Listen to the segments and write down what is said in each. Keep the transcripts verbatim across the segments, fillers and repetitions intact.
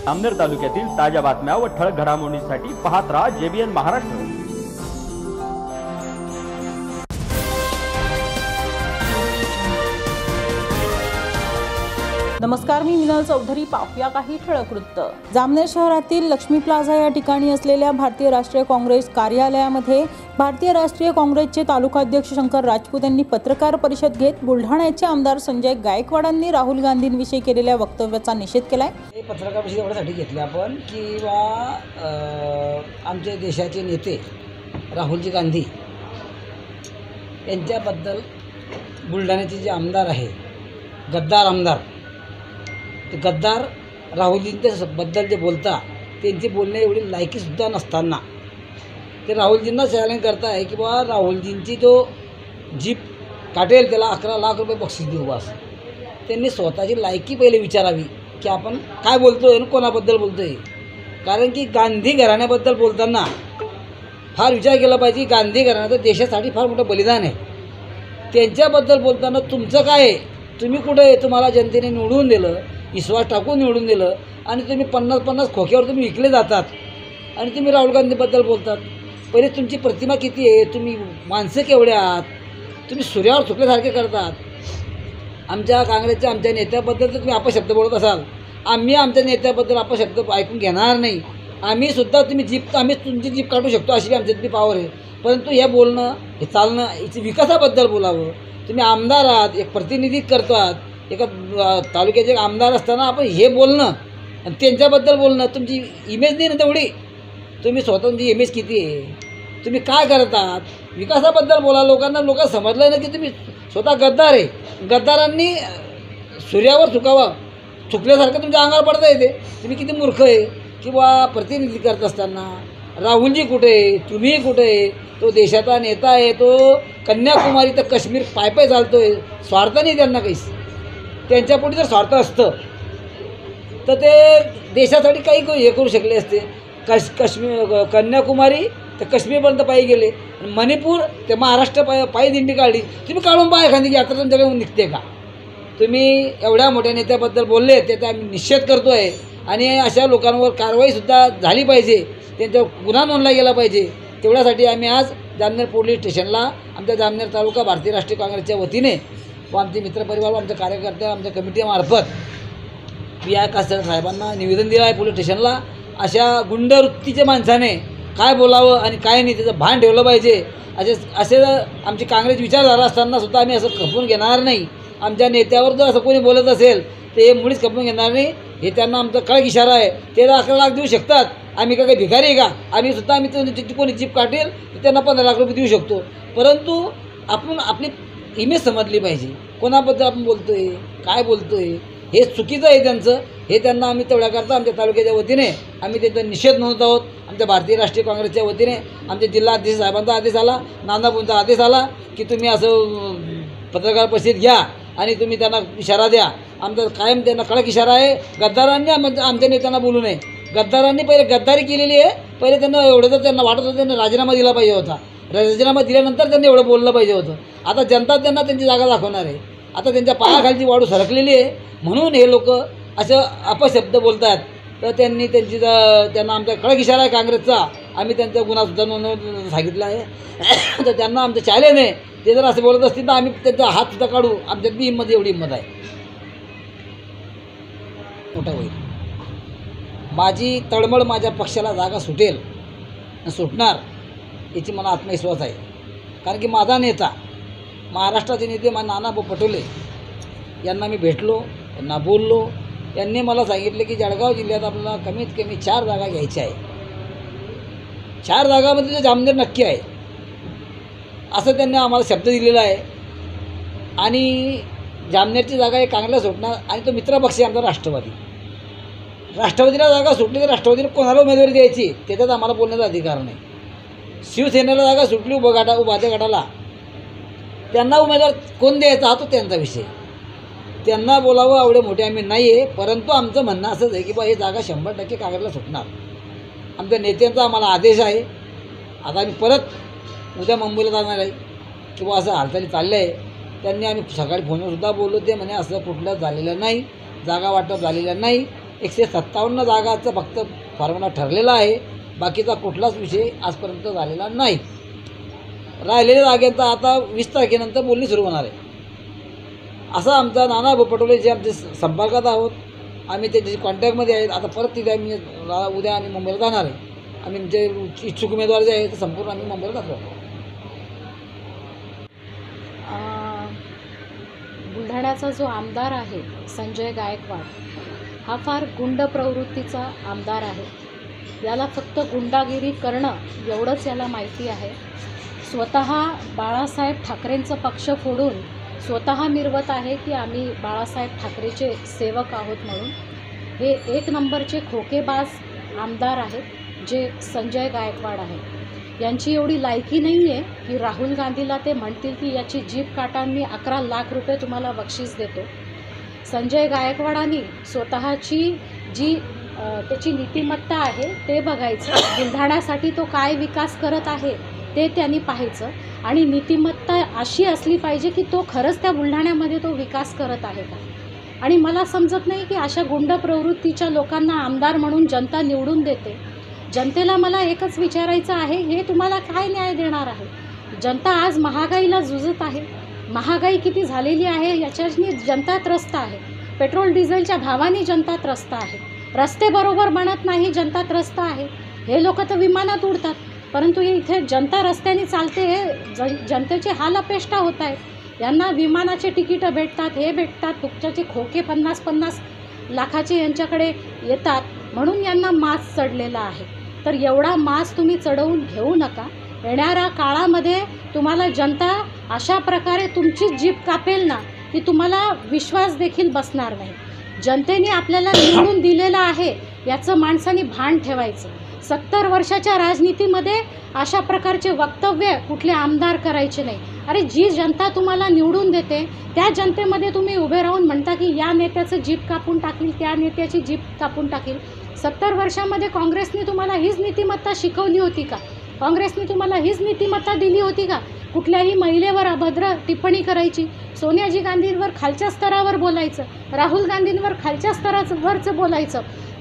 जामनेर तालुक्यातील ताज्या बातम्या व ठळक घडामोडींसाठी पाहत राहा जेबीएन महाराष्ट्र। नमस्कार, मी मिनल चौधरी। पाहूया काही ठळक वृत्त। जामनेर शहरातील लक्ष्मी प्लाझा या ठिकाणी असलेल्या भारतीय राष्ट्रीय काँग्रेस कार्यालयामध्ये भारतीय राष्ट्रीय काँग्रेसचे तालुकाध्यक्ष शंकर राजपूत यांनी पत्रकार परिषद घेत बुलढाण्याचे आमदार संजय गायकवाडांनी राहुल गांधींविषयी केलेल्या वक्तव्याचा निषेध केलाय। हे पत्रकार परिषद एवढ्यासाठी घेतली आपण की बा आमच्या देशाचे नेते राहुलजी गांधी यांच्याबद्दल बुलढाण्याचे जे आमदार आहे, गद्दार आमदार, ते गद्दार राहुलजींच्या बद्दल जे बोलता त्यांची बोलणे एवढी लायकीसुद्धा नसताना ते राहुलजींना चॅलेंज करता आहे की बा राहुलजींची जो जीप काटेल त्याला अकरा लाख रुपये बक्षीस देऊ बस। त्यांनी स्वतःची लायकी पहिले विचारावी की आपण काय बोलतो आहे आणि कोणाबद्दल बोलतो आहे। कारण की गांधी घराण्याबद्दल बोलताना फार विचार केला पाहिजे। गांधी घराण्याचं देशासाठी फार मोठं बलिदान आहे। त्यांच्याबद्दल बोलताना तुमचं काय आहे, तुम्ही कुठं आहे, तुम्हाला जनतेने निवडून दिलं, विश्वास टाकून निवडून दिलं आणि तुम्ही पन्नास पन्नास खोक्यावर तुम्ही विकले जातात आणि तुम्ही राहुल गांधीबद्दल बोलतात। पहिले तुमची प्रतिमा किती आहे, तुम्ही माणसं केवढे आहात, तुम्ही सूर्यावर चुकल्यासारखे करतात। आमच्या काँग्रेसच्या आमच्या नेत्याबद्दल तर तुम्ही अपशब्द बोलत असाल, आम्ही आमच्या नेत्याबद्दल अपशब्द ऐकून घेणार नाही। आम्ही सुद्धा तुम्ही जीप आम्ही तुमची जीप काढू शकतो अशी आमच्यातली पावर आहे, परंतु हे बोलणं हे चालणं याची विकासाबद्दल बोलावं। तुम्ही आमदार आहात, एक प्रतिनिधित्व करतात, एका तालुक्याचे आमदार असताना आपण हे बोलणं आणि त्यांच्याबद्दल बोलणं तुमची इमेज नाही ना तेवढी। तुम्ही स्वतःची इमेज किती आहे, तुम्ही काय करतात, विकासाबद्दल बोला। लोकांना लोक समजलं ना की तुम्ही स्वतः गद्दार आहे। गद्दारांनी सूर्यावर चुकावं चुकल्यासारखं तुमच्या अंगावर पडता येते। तुम्ही किती मूर्ख आहे की बा प्रतिनिधी करत असताना राहुलजी कुठे आहे, तुम्ही कुठे आहे, तो देशाचा नेता आहे, तो कन्याकुमारी तर काश्मीर पाय पाय चालतो आहे। स्वार्थ नाही त्यांना काहीच, त्यांच्यापुढे जर स्वार्थ असतं तर ते देशासाठी काही हे करू शकले असते। कश काश्मीर कन्याकुमारी तर काश्मीरपर्यंत पायी गेले, मणिपूर ते महाराष्ट्र पाय पायी दिंडी काढली। तुम्ही काढून पाय एखादी की आता तुमच्याकडे निघते का? तुम्ही एवढ्या मोठ्या नेत्याबद्दल बोलले त्याचा आम्ही निषेध करतो आहे आणि अशा लोकांवर कारवाईसुद्धा झाली पाहिजे, त्यांच्यावर गुन्हा नोंदला गेला पाहिजे। तेवढ्यासाठी आम्ही आज जामनेर पोलीस स्टेशनला आमच्या जामनेर तालुका भारतीय राष्ट्रीय काँग्रेसच्या वतीने व आमचे मित्रपरिवार, आमच्या कार्यकर्ते, आमच्या कमिटीमार्फत पी आय कासर साहेबांना निवेदन दिलं आहे पोलीस स्टेशनला। अशा गुंडवृत्तीच्या माणसाने काय बोलावं आणि काय नाही त्याचं भान ठेवलं पाहिजे। असे असे आमची काँग्रेस विचारधारा असताना सुद्धा आम्ही असं खपवून घेणार नाही। आमच्या नेत्यावर जर असं कोणी बोलत असेल तर हे मुळीच खपवून घेणार नाही। हे त्यांना आमचा कडक इशारा आहे। ते अकरा लाख देऊ शकतात, आम्ही का काही भिकारी आहे का? आम्ही सुद्धा आम्ही कोणी जीप काढेल तर त्यांना पंधरा लाख रुपये देऊ शकतो, परंतु आपण आपली इमेज समजली पाहिजे। कोणाबद्दल आपण बोलतो आहे, काय बोलतो आहे, हे चुकीचं आहे त्यांचं। हे त्यांना आम्ही तेवढ्याकरता आमच्या तालुक्याच्या वतीने आम्ही त्यांचा निषेध नोंदवत आहोत। आमच्या भारतीय राष्ट्रीय काँग्रेसच्या वतीने आमच्या जिल्हा अध्यक्ष साहेबांचा आदेश आला, नांदापूरचा आदेश आला की तुम्ही असं पत्रकार परिषद घ्या आणि तुम्ही त्यांना इशारा द्या। आमचा कायम त्यांना कडक इशारा आहे। गद्दारांनी आमच्या नेत्यांना बोलू नये। गद्दारांनी पहिले गद्दारी केलेली आहे। पहिले त्यांना एवढं जर त्यांना वाटत होतं त्यांना राजीनामा दिला पाहिजे होता, राजीनामा दिल्यानंतर त्यांनी एवढं बोललं पाहिजे होतं। आता जनता त्यांना त्यांची जागा दाखवणार आहे। आता त्यांच्या पायाखालची वाढू सरकलेली आहे, म्हणून हे लोक असं अपशब्द बोलतात। तर त्यांनी त्यांची त्यांना आमचा कडक इशारा आहे काँग्रेसचा, आम्ही त्यांचा गुन्हासुद्धा नोंदवून सांगितला आहे। तर त्यांना आमचं चॅलेंज आहे, ते जर असं बोलत असतील तर आम्ही त्यांचा हातसुद्धा काढू। आमच्यात बी हिंमत एवढी हिंमत आहे, मोठा होईल। माझी तळमळ माझ्या पक्षाला जागा सुटेल सुटणार याची मला आत्मविश्वास आहे। कारण की माझा नेता, महाराष्ट्राचे नेते मा नानाभाऊ पटोले यांना मी भेटलो, त्यांना बोललो। यांनी मला सांगितले की जळगाव जिल्ह्यात आपल्याला कमीत कमी चार जागा घ्यायच्या आहे, चार जागामध्ये जामनेर नक्की आहे असं त्यांनी आम्हाला शब्द दिलेला आहे। आणि जामनेरची जागा हे काँग्रेस सुटणार आणि तो मित्रपक्ष आहे आमचा राष्ट्रवादी। राष्ट्रवादीला जागा सुटली तर राष्ट्रवादीने कोणाला उमेदवारी द्यायची त्याच्यात आम्हाला बोलण्याचा अधिकार नाही। शिवसेनेला जागा सुटली उभं गटा उभाच्या गटाला, त्यांना उमेदवार कोण द्यायचा हा तो त्यांचा विषय, त्यांना बोलावं एवढे मोठे आम्ही नाही आहे। परंतु आमचं म्हणणं असंच आहे की बा ही जागा शंभर टक्के काँग्रेसला सुटणार। आमच्या नेत्यांचा आम्हाला आदेश आहे। आता आम्ही परत उद्या मुंबईला जाणार आहे की बा असं हालचाली चाललं आहे। त्यांनी आम्ही सकाळी फोनवरसुद्धा बोललो, ते म्हणे असं कुठलं झालेलं नाही, जागा वाटप झालेलं नाही, एकशे सत्तावन्न जागाचा फक्त फॉर्म्युला ठरलेला आहे, बाकीचा कुठलाच विषय आजपर्यंत झालेला नाही. राहिलेल्या जागेचा आता वीस तारखेनंतर बोलणी सुरू होणार आहे. असा आमचा नानाभाऊ पटोले जे आमचे संपर्कात आहोत, आम्ही त्याच्या कॉन्टॅक्टमध्ये आहेत. आता परत तिथे आम्ही उद्या आम्ही मुंबईला जाणार आहे. आम्ही आमचे इच्छुक उमेदवार जे आहेत ते संपूर्ण आम्ही मुंबईला जातो. बुलढाण्याचा जो आमदार आहे संजय गायकवाड, हा फार गुंड प्रवृत्तीचा आमदार आहे. याला फक्त गुंडागिरी करणं एवढंच याला माहिती आहे. स्वतः बाळासाहेब ठाकरेंचं पक्ष फोडून स्वतः मिरवत आहे की आम्ही बाळासाहेब ठाकरेचे सेवक आहोत म्हणून. हे एक नंबरचे खोकेबाज आमदार आहेत जे संजय गायकवाड आहेत. यांची एवढी लायकी नाही आहे की राहुल गांधीला ते म्हणतील की याची जीप काटा मी अकरा लाख रुपये तुम्हाला बक्षीस देतो. संजय गायकवाडांनी स्वतःची जी त्याची नीतिमत्ता आहे ते बघायचं. बुलढाण्यासाठी तो काय विकास करत आहे ते त्यांनी पाहायचं आणि नीतिमत्ता अशी असली पाहिजे की तो खरंच त्या बुलढाण्यामध्ये तो विकास करत आहे का. आणि मला समजत नाही की अशा गुंड प्रवृत्तीच्या लोकांना आमदार म्हणून जनता निवडून देते. जनतेला मला एकच विचारायचं आहे, हे तुम्हाला काय न्याय देणार आहे. जनता आज महागाईला झुजत आहे. महागाई किती झालेली आहे याच्यानी जनता त्रस्त आहे. पेट्रोल डिझेलच्या भावाने जनता त्रस्त आहे. रस्ते बरोबर बनत नाही, जनता त्रस्त आहे. हे लोक तर विमानात उडतात, परंतु हे इथे जनता रस्त्याने चालते, हे ज जनतेचे हाल अपेष्टा होत आहेत. यांना विमानाचे तिकीटं भेटतात, हे भेटतात, तुमच्याचे खोके पन्नास पन्नास लाखाचे यांच्याकडे येतात म्हणून यांना मास चढलेला आहे. तर एवढा मास तुम्ही चढवून घेऊ नका. येणाऱ्या काळामध्ये तुम्हाला जनता अशा प्रकारे तुमची जीभ कापेल ना की तुम्हाला विश्वास देखील बसणार नाही. जनतेने आपल्याला निवडून दिलेलं आहे याचं माणसांनी भान ठेवायचं. सत्तर वर्षाच्या राजनीतीमध्ये अशा प्रकारचे वक्तव्य कुठले आमदार करायचे नाही. अरे जी जनता तुम्हाला निवडून देते त्या जनतेमध्ये तुम्ही उभे राहून म्हणता की या नेत्याचं जीभ कापून टाकील, त्या नेत्याची जीभ कापून टाकील. सत्तर वर्षामध्ये काँग्रेसने तुम्हाला हीच नीतिमत्ता शिकवली होती का? काँग्रेसने तुम्हाला हीच नीतिमत्ता दिली होती का? कुठल्याही महिलेवर अभद्र टिप्पणी करायची, सोनियाजी गांधींवर खालच्या स्तरावर बोलायचं, राहुल गांधींवर खालच्या स्तराचं वरचं बोलायचं,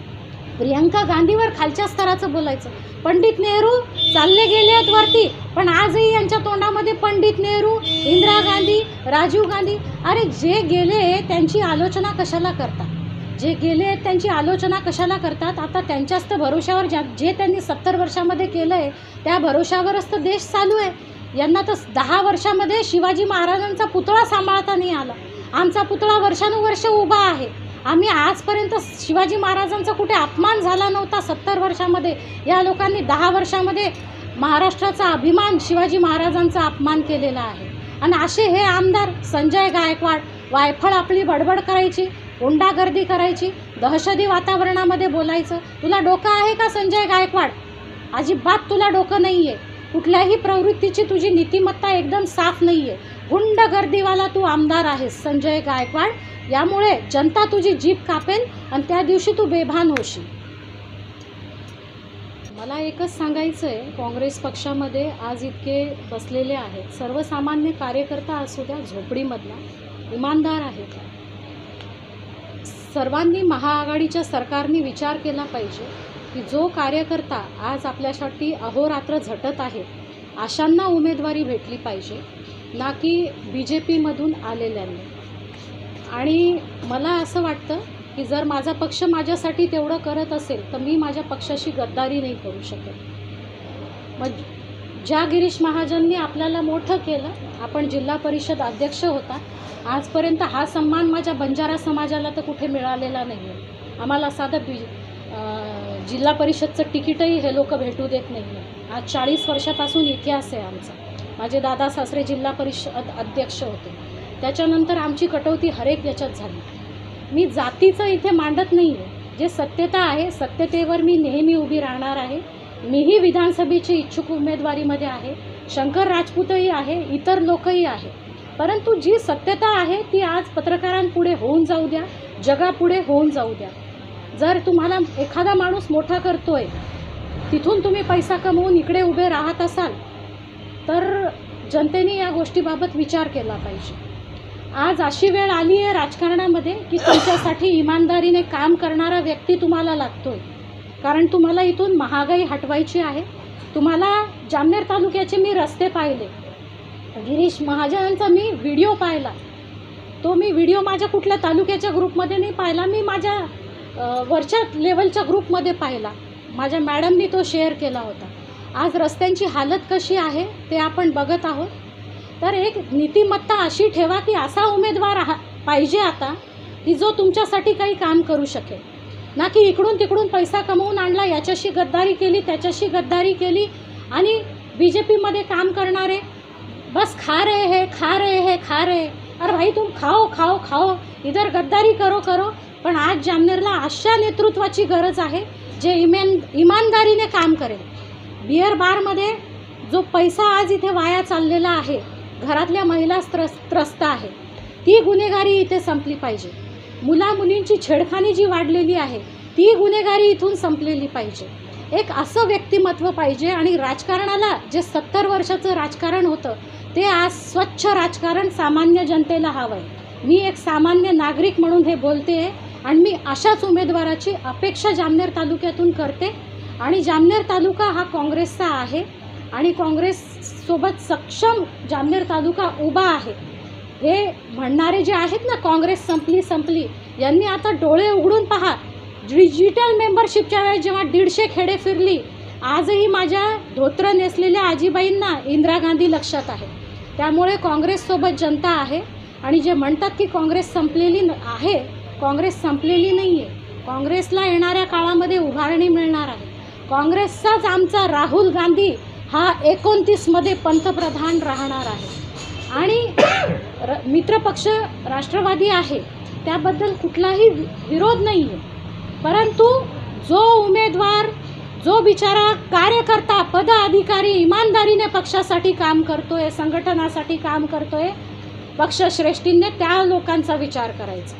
प्रियंका गांधीवर खालच्या स्तराचं बोलायचं. पंडित नेहरू चालले गेले आहेत वरती, पण आजही यांच्या तोंडामध्ये पंडित नेहरू, इंदिरा गांधी, राजीव गांधी. अरे जे गेले त्यांची आलोचना कशाला करतात? जे गेले आहेत त्यांची आलोचना कशाला करतात? आता त्यांच्याच तर भरोशावर ज्या जे त्यांनी सत्तर वर्षामध्ये केलं आहे त्या भरोशावरच तर देश चालू आहे. यांना तर दहा वर्षामध्ये शिवाजी महाराजांचा पुतळा सांभाळता नाही आला. आमचा पुतळा वर्षानुवर्ष उभा आहे. आम्ही आजपर्यंत शिवाजी महाराजांचा कुठे अपमान झाला नव्हता. सत्तर वर्षामध्ये या लोकांनी दहा वर्षामध्ये महाराष्ट्राचा अभिमान शिवाजी महाराजांचा अपमान केलेला आहे. आणि असे हे आमदार संजय गायकवाड वायफळ आपली बडबड करायची, गुंडागर्दी करायची, दहशती वातावरणामध्ये बोलायचं. तुला डोकं आहे का संजय गायकवाड? अजिबात तुला डोकं नाही आहे. कुठल्याही प्रवृत्तीची तुझी नीतिमत्ता एकदम साफ नाही आहे. गुंडगर्दीवाला तू आमदार आहेस संजय गायकवाड. यामुळे जनता तुझी जीभ कापेल आणि त्या दिवशी तू बेभान होशील. मला एकच सांगायचं आहे, काँग्रेस पक्षामध्ये आज इतके बसलेले आहेत, सर्वसामान्य कार्यकर्ता असू द्या, झोपडीमधला इमानदार आहेत. सर्वांनी महाआघाडीच्या सरकारने विचार केला पाहिजे की जो कार्यकर्ता आज आपल्यासाठी अहोरात्र झटत आहे अशांना उमेदवारी भेटली पाहिजे, ना की बी जे पीमधून आलेल्यांनी. आणि मला असं वाटतं की जर माझा पक्ष माझ्यासाठी तेवढं करत असेल तर मी माझ्या पक्षाशी गद्दारी नाही करू शकत. मग ज्या गिरीश महाजननी आपल्याला मोठं केलं, आपण जिल्हा परिषद अध्यक्ष होता, आजपर्यंत हा सन्मान माझ्या बंजारा समाजाला तर कुठे मिळालेला नाही आहे. आम्हाला साधं बी जिल्हा परिषदचं तिकीटही हे लोक भेटू देत नाही आहे. आज चाळीस वर्षापासून इतिहास आहे आमचा. माझे दादा सासरे जिल्हा परिषद अध्यक्ष होते, त्याच्यानंतर आमची कटौती हरेक याच्यात झाली. मी जातीचं इथे मांडत नाही आहे. जे सत्यता आहे सत्यतेवर मी नेहमी उभी राहणार आहे. मीही विधानसभेची इच्छुक उमेदवारीमध्ये आहे, शंकर राजपूतही आहे, इतर लोकही आहे. परंतु जी सत्यता आहे ती आज पत्रकारांपुढे होऊन जाऊ द्या, जगापुढे होऊन जाऊ द्या. जर तुम्हाला एखादा माणूस मोठा करतोय, तिथून तुम्ही पैसा कमवून इकडे उभे राहत असाल तर जनतेने या गोष्टीबाबत विचार केला पाहिजे. आज अशी वेळ आली आहे राजकारणामध्ये की तुमच्यासाठी इमानदारीने काम करणारा व्यक्ती तुम्हाला लागतोय. कारण तुम्हाला इथून महागाई हटवायची आहे. तुम्हाला जामनेर तालुक्याचे मी रस्ते पाहिले, गिरीश महाजनांचा मी व्हिडिओ पाहिला. तो मी व्हिडिओ माझ्या कुठल्या तालुक्याच्या ग्रुपमध्ये नाही पाहिला, मी माझ्या वरच्या लेवलच्या ग्रुपमध्ये पाहिला. माझ्या मॅडमनी तो शेअर केला होता. आज रस्त्यांची हालत कशी आहे ते आपण बघत आहोत. तर एक नीतिमत्ता अशी ठेवा की असा उमेदवार पाहिजे आता की जो तुमच्यासाठी काही काम करू शकेल, ना की इकडून तिकडून पैसा कमवून आणला, याच्याशी गद्दारी केली त्याच्याशी गद्दारी केली आणि बी जे पीमध्ये काम करणारे बस खा रहे हैं खा रहे हैं खा रहे. अरे भाई तुम खाओ खाओ खाओ, इधर गद्दारी करो करो. पण आज जामनेरला अशा नेतृत्वाची गरज आहे जे इमान इमानदारीने काम करेल. बिअर बारमध्ये जो पैसा आज इथे वाया चाललेला आहे, घरातल्या महिला त्रस त्रस्त आहे, ती गुन्हेगारी इथे संपली पाहिजे. मुला मुलींची छेडखानी जी वाढलेली आहे ती गुन्हेगारी इथून संपलेली पाहिजे. एक असं व्यक्तिमत्व पाहिजे. आणि राजकारणाला जे सत्तर वर्षाचं राजकारण होतं ते आज स्वच्छ राजकारण सामान्य जनतेला हवं आहे. मी एक सामान्य नागरिक म्हणून हे बोलते आहे आणि मी अशाच उमेदवाराची अपेक्षा जामनेर तालुक्यातून करते. आणि जामनेर तालुका हा काँग्रेसचा आहे आणि काँग्रेससोबत सक्षम जामनेर तालुका उभा आहे. हे म्हणणारे जे आहेत ना काँग्रेस संपली संपली, यांनी आता डोळे उघडून पहा. डिजिटल मेंबरशिपच्या वेळेस जेव्हा दीडशे खेडे फिरली, आजही माझ्या धोत्र नेसलेल्या आजीबाईंना इंदिरा गांधी लक्षात आहे. त्यामुळे काँग्रेससोबत जनता आहे. आणि जे म्हणतात की काँग्रेस संपलेली आहे, काँग्रेस संपलेली नाही आहे. काँग्रेसला येणाऱ्या काळामध्ये उभारणी मिळणार आहे. काँग्रेसचाच आमचा राहुल गांधी हा एकोणतीसमध्ये पंतप्रधान राहणार आहे. आणि मित्रपक्ष राष्ट्रवादी आहे त्याबद्दल कुठलाही विरोध नाही आहे. परंतु जो उमेदवार, जो बिचारा कार्यकर्ता, पदाधिकारी इमानदारीने पक्षासाठी काम करतोय, संघटनासाठी काम करतोय, पक्षश्रेष्ठींनी त्या लोकांचा विचार करायचा.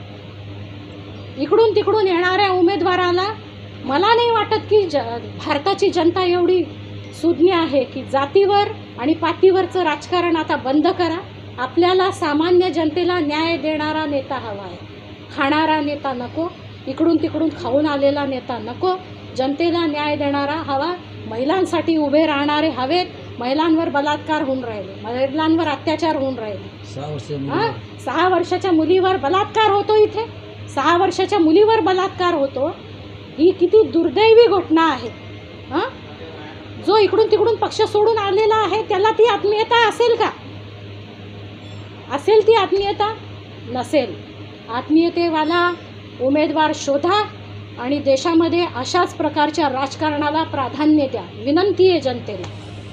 इकडून तिकडून येणाऱ्या उमेदवाराला मला नाही वाटत की ज भारताची जनता एवढी सुज्ञ आहे की जातीवर आणि पातीवरचं राजकारण आता बंद करा. आपल्याला सामान्य जनतेला न्याय देणारा नेता हवा आहे. खाणारा नेता नको, इकडून तिकडून खाऊन आलेला नेता नको. जनतेला न्याय देणारा हवा. महिलांसाठी उभे राहणारे हवेत. महिलांवर बलात्कार होऊन राहिले, महिलांवर अत्याचार होऊन राहिले. सहा वर्ष हां सहा वर्षाच्या मुलीवर बलात्कार होतो. इथे सहा वर्षाच्या मुलीवर बलात्कार होतो. ही किती दुर्दैवी घटना आहे. हां जो इकडून तिकडून पक्ष सोडून आलेला आहे त्याला ती आत्मीयता असेल का? असेल ती आत्मीयता? नसेल. आत्मीयतेवाला उमेदवार शोधा आणि देशामध्ये अशाच प्रकारच्या राजकारणाला प्राधान्य द्या. विनंती आहे जनतेला.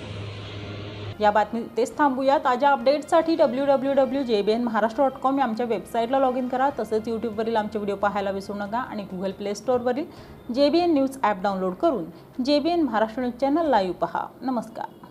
या बातमी तेच थांबूया. ताज्या अपडेट्ससाठी W W W J B N Maharashtra dot com या आमच्या वेबसाईटला लॉग इन करा. तसंच यूट्यूबवरील आमचे व्हिडिओ पाहायला विसरू नका आणि गुगल प्ले स्टोअरवरील J B N news app download करून J B N Maharashtra news channel live पहा. नमस्कार.